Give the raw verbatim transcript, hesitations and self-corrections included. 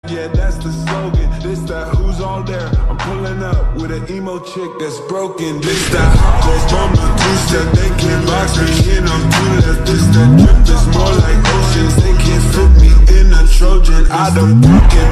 Yeah, that's the slogan. This that who's all there. I'm pulling up with an emo chick that's broken. This that hot that mama two-step. They can't box me in, I'm too left. This that drip is more like oceans. They can't fit me in a Trojan. I done broken